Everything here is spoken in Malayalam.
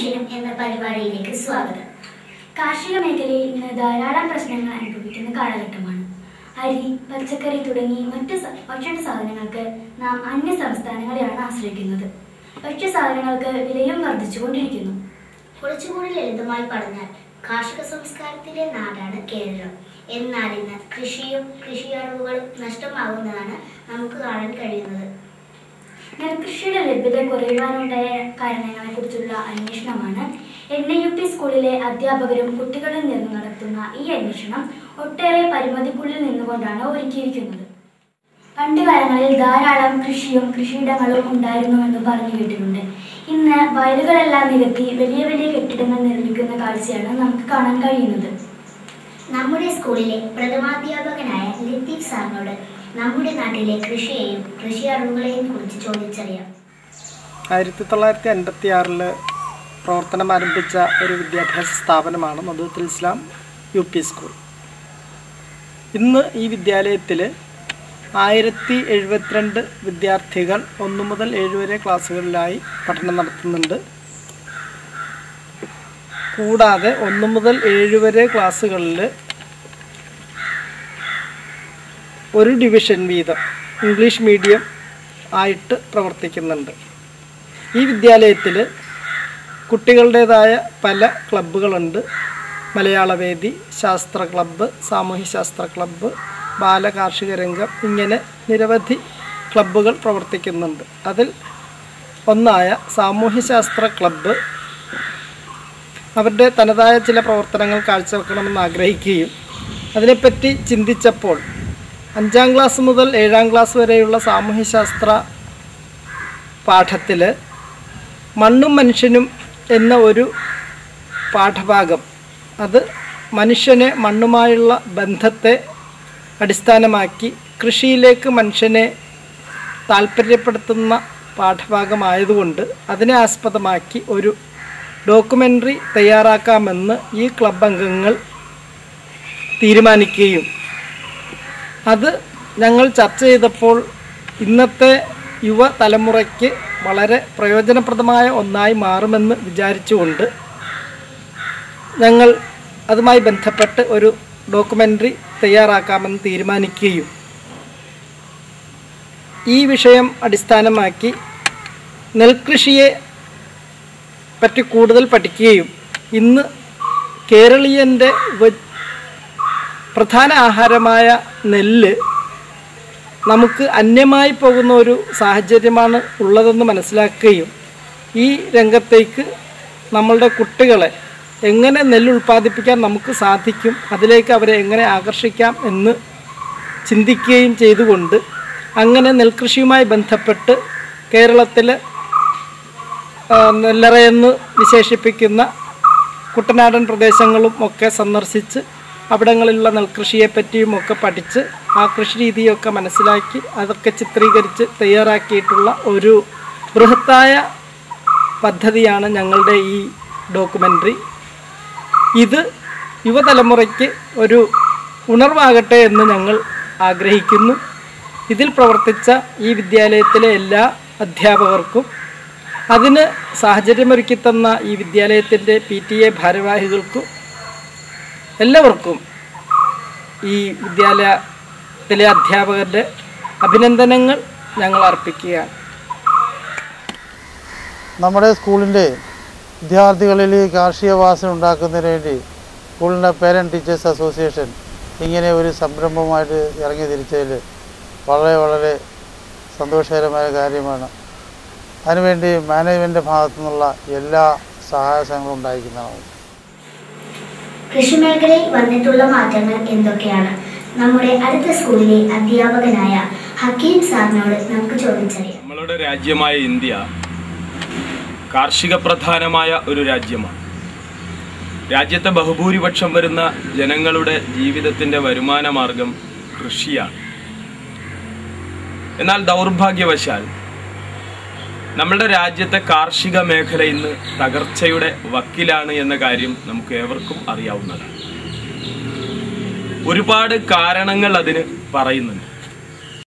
മനുഷ്യനും എന്ന പരിപാടിയിലേക്ക് സ്വാഗതം. കാർഷിക മേഖലയിൽ ഇന്ന് ധാരാളം പ്രശ്നങ്ങൾ അനുഭവിക്കുന്ന കാലഘട്ടമാണ്. അരി, പച്ചക്കറി തുടങ്ങി മറ്റ് ഭക്ഷണ സാധനങ്ങൾക്ക് നാം അന്യ സംസ്ഥാനങ്ങളെയാണ് ആശ്രയിക്കുന്നത്. ഭക്ഷ്യസാധനങ്ങൾക്ക് വിലയും വർദ്ധിച്ചുകൊണ്ടിരിക്കുന്നു. കുറച്ചുകൂടി ലളിതമായി പറഞ്ഞാൽ കാർഷിക സംസ്കാരത്തിന്റെ നാടാണ് കേരളം. എന്നാൽ ഇന്ന് കൃഷിയും കൃഷിയറിവുകളും നഷ്ടമാകുന്നതാണ് നമുക്ക് കാണാൻ കഴിയുന്നത്. നെൽകൃഷിയുടെ ലഭ്യത കുറയുവാനുണ്ടായ കാരണങ്ങളെ കുറിച്ചുള്ള അന്വേഷണമാണ് NIUP സ്കൂളിലെ അധ്യാപകരും കുട്ടികളും ചേർന്ന് നടത്തുന്ന ഈ അന്വേഷണം ഒട്ടേറെ പരിമിതിക്കുള്ളിൽ നിന്നുകൊണ്ടാണ് ഒരുക്കിയിരിക്കുന്നത്. പണ്ട് കാലങ്ങളിൽ ധാരാളം കൃഷിയും കൃഷിയിടങ്ങളും ഉണ്ടായിരുന്നുവെന്ന് പറഞ്ഞു കേട്ടിട്ടുണ്ട്. ഇന്ന് വയലുകളെല്ലാം നികത്തി വലിയ വലിയ കെട്ടിടങ്ങൾ നിർമ്മിക്കുന്ന കാഴ്ചയാണ് നമുക്ക് കാണാൻ കഴിയുന്നത്. നമ്മുടെ സ്കൂളിലെ പ്രഥമാധ്യാപകനായ ലത്തീഫ് സാറിനോട് നമ്മുടെ നാട്ടിലെ കൃഷിയെയും കൃഷി അറിവുകളെയും കുറിച്ച് ചോദിച്ചറിയാം. 1956 പ്രവർത്തനം ആരംഭിച്ച ഒരു വിദ്യാഭ്യാസ സ്ഥാപനമാണ് മദുത്തുൽ ഇസ്ലാം UP സ്കൂൾ. ഇന്ന് ഈ വിദ്യാലയത്തിൽ 1072 വിദ്യാർത്ഥികൾ 1 മുതൽ 7 വരെ ക്ലാസ്സുകളിലായി പഠനം നടത്തുന്നുണ്ട്. കൂടാതെ 1 മുതൽ 7 വരെ ക്ലാസ്സുകളിൽ ഒരു ഡിവിഷൻ വീതം ഇംഗ്ലീഷ് മീഡിയം ആയിട്ട് പ്രവർത്തിക്കുന്നുണ്ട്. ഈ വിദ്യാലയത്തിൽ കുട്ടികളുടേതായ പല ക്ലബ്ബുകളുണ്ട്. മലയാളവേദി, ശാസ്ത്ര ക്ലബ്ബ്, സാമൂഹ്യശാസ്ത്ര ക്ലബ്ബ്, ബാലകാർഷിക രംഗം, ഇങ്ങനെ നിരവധി ക്ലബ്ബുകൾ പ്രവർത്തിക്കുന്നുണ്ട്. അതിൽ ഒന്നായ സാമൂഹ്യശാസ്ത്ര ക്ലബ്ബ് അവരുടെ തനതായ ചില പ്രവർത്തനങ്ങൾ കാഴ്ചവെക്കണമെന്ന് ആഗ്രഹിക്കുകയും അതിനെപ്പറ്റി ചിന്തിച്ചപ്പോൾ 5ാം ക്ലാസ് മുതൽ 7ാം ക്ലാസ് വരെയുള്ള സാമൂഹ്യശാസ്ത്ര പാഠത്തിൽ മണ്ണും മനുഷ്യനും എന്ന ഒരു പാഠഭാഗം, അത് മനുഷ്യനെ മണ്ണുമായുള്ള ബന്ധത്തെ അടിസ്ഥാനമാക്കി കൃഷിയിലേക്ക് മനുഷ്യനെ താല്പര്യപ്പെടുത്തുന്ന പാഠഭാഗമായതുകൊണ്ട് അതിനെ ആസ്പദമാക്കി ഒരു ഡോക്യുമെൻ്ററി തയ്യാറാക്കാമെന്ന് ഈ ക്ലബ് അംഗങ്ങൾ തീരുമാനിക്കുകയും അത് ഞങ്ങൾ ചർച്ച ചെയ്തപ്പോൾ ഇന്നത്തെ യുവതലമുറയ്ക്ക് വളരെ പ്രയോജനപ്രദമായ ഒന്നായി മാറുമെന്ന് വിചാരിച്ചുകൊണ്ട് ഞങ്ങൾ അതുമായി ബന്ധപ്പെട്ട് ഒരു ഡോക്യുമെൻ്ററി തയ്യാറാക്കാമെന്ന് തീരുമാനിക്കുകയും ഈ വിഷയം അടിസ്ഥാനമാക്കി നെൽകൃഷിയെ പറ്റി കൂടുതൽ പഠിക്കുകയും ഇന്ന് കേരളീയൻ്റെ പ്രധാന ആഹാരമായ നെല്ല് നമുക്ക് അന്യമായി പോകുന്ന ഒരു സാഹചര്യമാണ് ഉള്ളതെന്ന് മനസ്സിലാക്കുകയും ഈ രംഗത്തേക്ക് നമ്മളുടെ കുട്ടികളെ എങ്ങനെ നെല്ല് ഉൽപ്പാദിപ്പിക്കാൻ നമുക്ക് സാധിക്കും, അതിലേക്ക് അവരെ എങ്ങനെ ആകർഷിക്കാം എന്ന് ചിന്തിക്കുകയും ചെയ്തുകൊണ്ട് അങ്ങനെ നെൽകൃഷിയുമായി ബന്ധപ്പെട്ട് കേരളത്തിൽ നെല്ലറയെന്ന് വിശേഷിപ്പിക്കുന്ന കുട്ടനാടൻ പ്രദേശങ്ങളും ഒക്കെ സന്ദർശിച്ച് അവിടങ്ങളിലുള്ള നെൽകൃഷിയെപ്പറ്റിയും ഒക്കെ പഠിച്ച് ആ കൃഷി രീതിയൊക്കെ മനസ്സിലാക്കി അതൊക്കെ ചിത്രീകരിച്ച് തയ്യാറാക്കിയിട്ടുള്ള ഒരു ബൃഹത്തായ പദ്ധതിയാണ് ഞങ്ങളുടെ ഈ ഡോക്യുമെൻ്ററി. ഇത് യുവതലമുറയ്ക്ക് ഒരു ഉണർവാകട്ടെ എന്ന് ഞങ്ങൾ ആഗ്രഹിക്കുന്നു. ഇതിൽ പ്രവർത്തിച്ച ഈ വിദ്യാലയത്തിലെ എല്ലാ അധ്യാപകർക്കും അതിന് സാഹചര്യമൊരുക്കിത്തന്ന ഈ വിദ്യാലയത്തിൻ്റെ PTA ഭാരവാഹികൾക്കും എല്ലാവർക്കും ഈ വിദ്യാലയത്തിലെ അധ്യാപകരുടെ അഭിനന്ദനങ്ങൾ ഞങ്ങൾ അർപ്പിക്കുകയാണ്. നമ്മുടെ സ്കൂളിൻ്റെ വിദ്യാർത്ഥികളിൽ ഈ കാർഷിക വാസന ഉണ്ടാക്കുന്നതിന് വേണ്ടി സ്കൂളിൻ്റെ പേരൻറ്റ് ടീച്ചേഴ്സ് അസോസിയേഷൻ ഇങ്ങനെ ഒരു സംരംഭമായിട്ട് ഇറങ്ങി തിരിച്ചതിൽ വളരെ വളരെ സന്തോഷകരമായ കാര്യമാണ്. അതിനുവേണ്ടി മാനേജ്മെൻറ്റിൻ്റെ ഭാഗത്തു നിന്നുള്ള എല്ലാ സഹായങ്ങളും ഉണ്ടായിരിക്കുന്നതാണ്. കൃഷിമേഖലയിൽ വന്നിട്ടുള്ള മാറ്റങ്ങൾ എന്തൊക്കെയാണ്? നമ്മുടെ അടുത്ത സ്കൂളിലെ അധ്യാപകനായ ഹക്കീം സാറിനോട് നമുക്ക് ചോദിച്ചറിയാം. നമ്മളുടെ രാജ്യമായ ഇന്ത്യ കാർഷിക പ്രധാനമായ ഒരു രാജ്യമാണ്. രാജ്യത്തെ ബഹുഭൂരിപക്ഷം വരുന്ന ജനങ്ങളുടെ ജീവിതത്തിൻ്റെ വരുമാന മാർഗം കൃഷിയാണ്. എന്നാൽ ദൗർഭാഗ്യവശാൽ നമ്മളുടെ രാജ്യത്തെ കാർഷിക മേഖല ഇന്ന് തകർച്ചയുടെ വക്കിലാണ് എന്ന കാര്യം നമുക്ക് ഏവർക്കും അറിയാവുന്നതാണ്. ഒരുപാട് കാരണങ്ങൾ അതിന് പറയുന്നുണ്ട്.